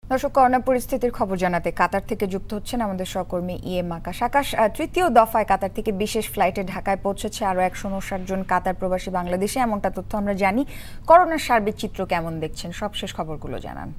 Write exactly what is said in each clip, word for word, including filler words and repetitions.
দর্শক, করোনা পরিস্থিতির খবর জানাতে কাতার থেকে যুক্ত হচ্ছেন আমাদের সহকর্মী ইএম আকাশ। আকাশ, তৃতীয় দফায় কাতার থেকে বিশেষ ফ্লাইটে ঢাকায় পৌঁছেছে আরও একশো উনষাট জন কাতার প্রবাসী বাংলাদেশে, এমনটা তথ্য আমরা জানি। করোনার সার্বিক চিত্র কেমন দেখছেন, সবশেষ খবরগুলো জানান।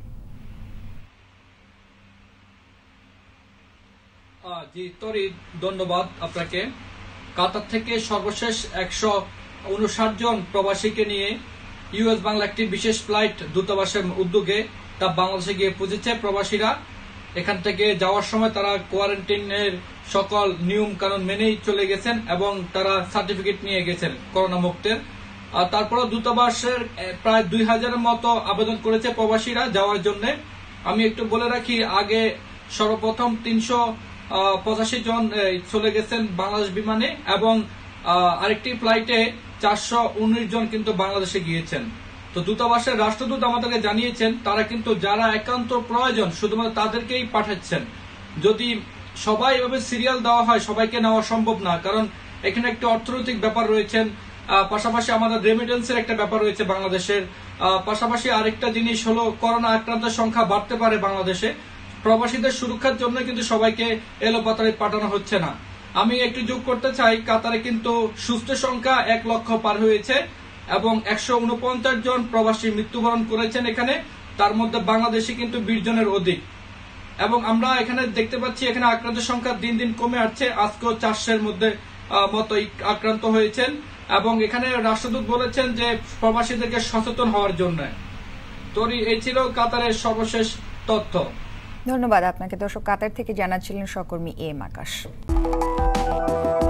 জি তরি, ধন্যবাদ আপনাকে। কাতার থেকে সর্বশেষ একশো উনষাট জন প্রবাসীকে নিয়ে ইউএস বাংলা একটি বিশেষ ফ্লাইট দূতাবাসের উদ্যোগে তা বাংলাদেশে গিয়ে পৌঁছেছে। প্রবাসীরা এখান থেকে যাওয়ার সময় তারা কোয়ারেন্টাইনের সকল নিয়ম কানুন মেনেই চলে গেছেন এবং তারা সার্টিফিকেট নিয়ে গেছেন করোনা মুক্তের। আর তারপরে দূতাবাসের প্রায় দুই হাজারের মতো আবেদন করেছে প্রবাসীরা যাওয়ার জন্য। আমি একটু বলে রাখি, আগে সর্বপ্রথম তিনশো পঁচাশি জন চলে গেছেন বাংলাদেশ বিমানে এবং আরেকটি ফ্লাইটে চারশো উনিশ জন কিন্তু বাংলাদেশে গিয়েছেন। তো দূতাবাসের রাষ্ট্রদূত আমাদেরকে জানিয়েছেন তারা কিন্তু যারা একান্ত প্রয়োজন শুধুমাত্র তাদেরকেই পাঠাচ্ছেন। যদি সবাই এভাবে সিরিয়াল দেওয়া হয় সবাইকে নেওয়া সম্ভব না, কারণ এখানে একটি অর্থনৈতিক ব্যাপার রয়েছেন, পাশাপাশি আমাদের রেমিটেন্সের একটা ব্যাপার রয়েছে বাংলাদেশের, পাশাপাশি আরেকটা জিনিস হলো করোনা আক্রান্তের সংখ্যা বাড়তে পারে বাংলাদেশে। প্রবাসীদের সুরক্ষার জন্য কিন্তু সবাইকে এলোপাতাড়ি পাঠানো হচ্ছে না। আমি একটু যোগ করতে চাই, কাতারে কিন্তু সুস্থ সংখ্যা এক লক্ষ পার হয়েছে এবং একশো উনপঞ্চাশ জন প্রবাসী মৃত্যুবরণ করেছেন এখানে, তার মধ্যে বাংলাদেশে কিন্তু বিশ জনের অধিক। এবং আমরা এখানে দেখতে পাচ্ছি এখানে আক্রান্তের সংখ্যা দিন দিন কমে আসছে, আজকেও চারশের মধ্যে মতো আক্রান্ত হয়েছেন। এবং এখানে রাষ্ট্রদূত বলেছেন যে প্রবাসীদেরকে সচেতন হওয়ার জন্য। তোরই এই ছিল কাতারের সর্বশেষ তথ্য। ধন্যবাদ আপনাকে। দর্শক, কাতার থেকে জানাচ্ছিলেন সহকর্মী এম আকাশ।